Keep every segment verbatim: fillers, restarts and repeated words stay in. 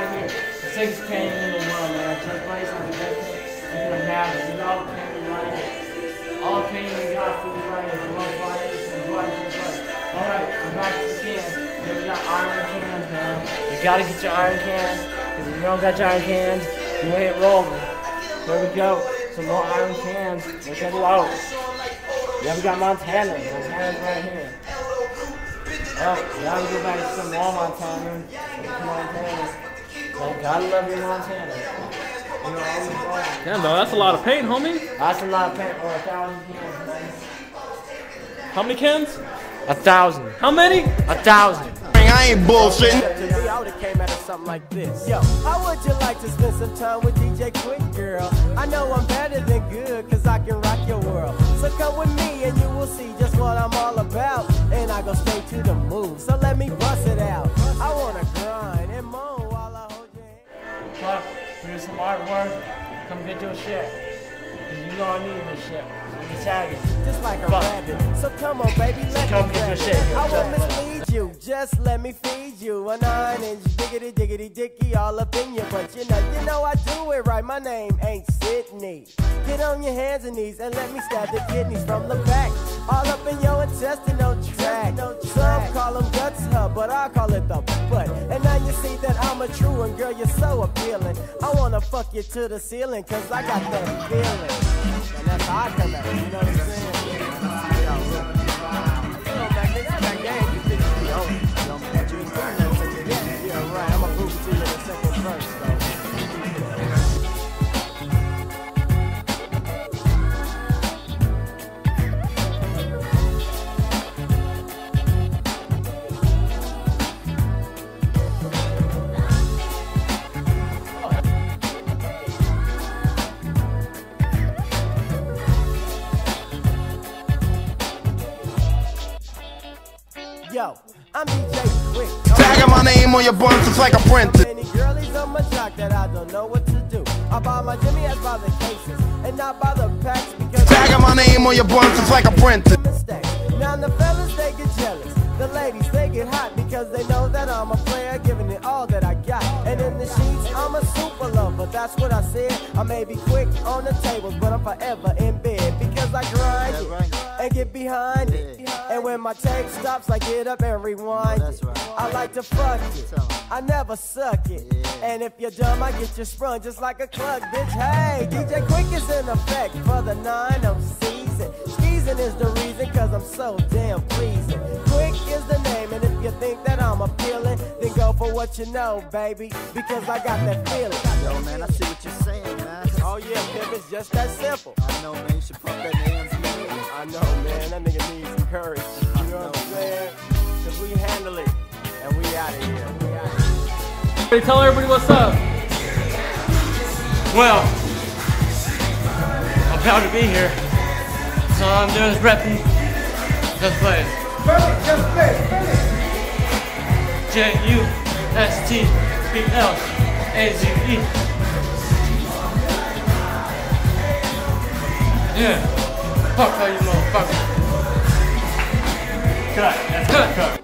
right here. The sickest painting in the world, man. Chuck Blaze is the best thing you can have. It. You know, painting right here. All painting we got for you right here. The most violence and blood and blood. Alright, I'm back to the can. Here we got iron cans, man. You gotta get your iron cans. If you don't got your iron cans, you ain't rolling. There we go. Some more iron cans. Look at low. Yeah, we got Montana. Montana's right here. Oh, now we go back to some more Montana. Montana. Oh, gotta love your Montana. You know, always Damn, though, that's a lot of paint, homie. That's a lot of paint. Or a thousand cans, man. How many cans? A thousand. How many? A thousand. I ain't bullshitting. I would've came at it something like this. Yo, how would you like to spend some time with D J Quick, girl? I know I'm better than good, cause I can rock your world. So come with me and you will see just what I'm all about. And I go straight to the move, so let me bust it out. I wanna grind and moan while I hold your hand. Fuck, here's some artwork. Come get your shit. Cause you know I need this shit. I'm tagging. Just like a rabbit. So come on, baby, let come me get your grab shit. it. I won't mislead you, just let me feed you. A nine inch diggity diggity dicky all up in you. But you know, you know I do it right. My name ain't Sydney. Get on your hands and knees and let me stab the kidneys from the back. All up in your intestinal tract. Some call them guts, huh, but I call it the butt. And now you see that I'm a true one, girl, you're so appealing. I wanna fuck you to the ceiling, cause I got that feeling. And that's how I come at it, you know what I'm saying? Yeah, right, I'ma prove it to you in a second verse, though. Yo, I'm D J Quick. Tagging my name on your buns just like a printer. Many girlies on my jock that I don't know what to do. I buy my Jimmy as by the cases and not by the packs because Tagging my name on your buns just like a printer. Now the fellas they get jealous, the ladies they get hot because they know that I'm a player, giving it all that I got. And in the sheets I'm a super lover, that's what I said. I may be quick on the tables, but I'm forever in bed because I grind it and get behind it. And when my tape stops, I get up and rewind it. I like to fuck it, I never suck it. And if you're dumb, I get you sprung just like a cluck, bitch. Hey, D J Quick is in effect for the nine oh season. Skeezing is the reason, cause I'm so damn pleasing. Quick is the name, and if you think that I'm appealing, then go for what you know, baby, because I got that feeling. Yo, man, I see what you're saying, man. Oh yeah, pimp, it's just that simple. I know, man, you should pump that man's name. I know, man, that nigga needs some courage. You know what I'm saying? Cause we handle it, and we out of here. We out of here. Hey, tell everybody what's up. Well, I'm proud to be here. So all I'm doing is repping Just Blaze. Just Blaze, J U S T B L A Z E. Yeah. Fuck how you motherfucker. Cut. That's cut. Cut.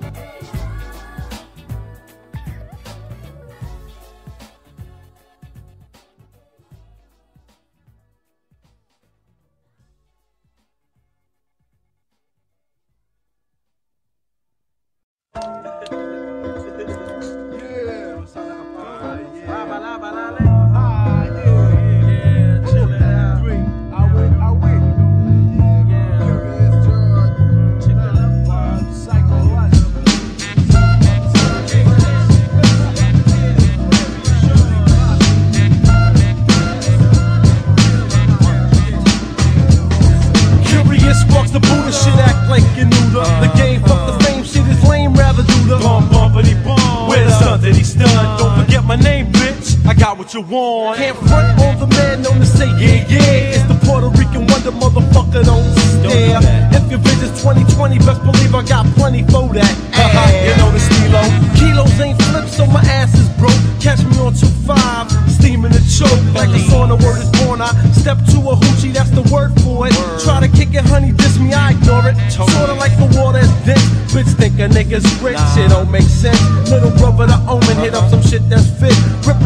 What you want? Can't front on the man known to say yeah yeah. It's the Puerto Rican wonder, motherfucker, don't stare. If your vision's twenty twenty, best believe I got plenty for that. Haha, you know the stilo. Kilos ain't flipped, so my ass is broke. Catch me on two five, steaming the choke like the song. The word is born. I step to a hoochie, that's the word for it. Try to kick it, honey, diss me, I ignore it. Sorta like the water that's dense. Bitch think a nigga's rich, it don't make sense. Little brother, the omen, hit up some shit that's fit. Rip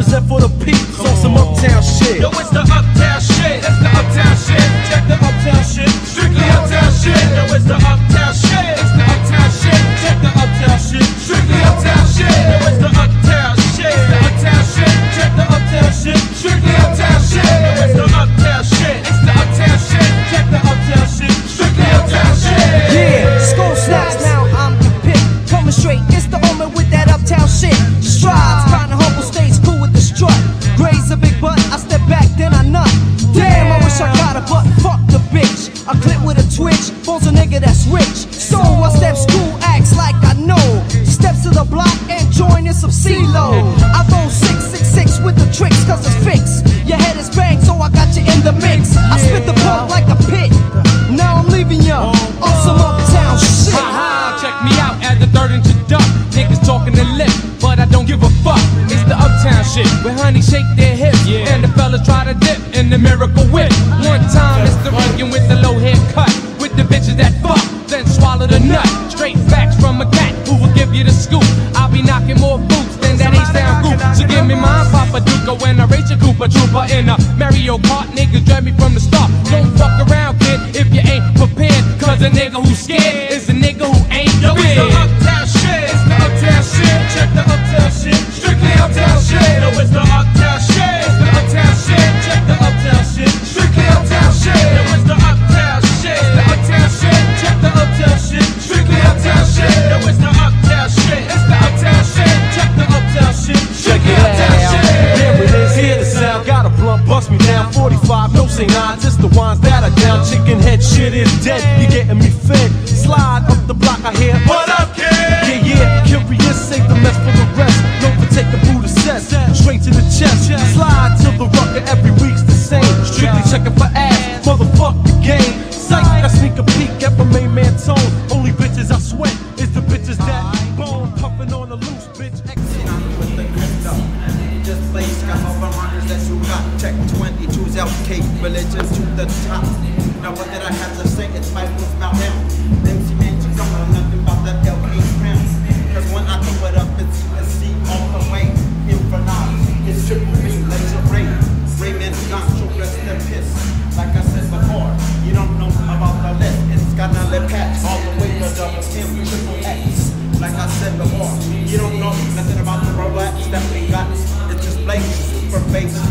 shake their hips, Yeah. and the fellas try to dip in the miracle whip. One time it's the Rican with the low haircut, with the bitches that fuck, then swallow the nut. Straight facts from a cat who will give you the scoop. I'll be knocking more boots than that H-Town group. So give me mine, Papa Duca, when I race a Cooper Trooper in a Mario Kart. Niggas dread me from the start. Don't fuck around, kid, if you ain't prepared. Cause a nigga who's scared is a nigga who ain't Yo, it's the prepared. uptown shit. It's the uptown shit. Check the uptown shit. Strictly uptown shit. Yo, it's the uptown shit. It's the uptown shit. Check the uptown shit. Strictly uptown shit. Yo, it's the uptown shit. It's the uptown shit. Check the uptown shit. Strictly uptown shit. Yo, it's the uptown shit. It's the uptown shit. Check the uptown shit. Strictly uptown shit. There it is, hear the sound. Got a blunt, bust me down. forty-five, no say nine. Just the ones that are down. Chicken head shit is dead. You getting me fed. Slide up the block, I hear. What up, kid? Yeah, yeah, curious, save the mess for the rest. Don't take the Buddha sets, straight to the chest. Slide till the rucker, every week's the same. Strictly checking for ass, motherfuck the game. Psych, I sneak a peek at my main man tone. Only bitches I sweat is the bitches that bone puffing on the loose, bitch. With the crypto, just place got all the runners that you got. Check twenty-two's L K, religion to the top. Now what did I have to say? It's my boots bow down. M C man, you don't know nothing about that L K crown. Cause when I throw it up, it's a C all the way. Infernal, it's triple B, laser ray. Raymond Goncho, rest in piss. Like I said before, you don't know about the list. It's got none of pats all the way to double M, triple X. Like I said before, you don't know nothing about the robots that we got. It's just blatant super bass.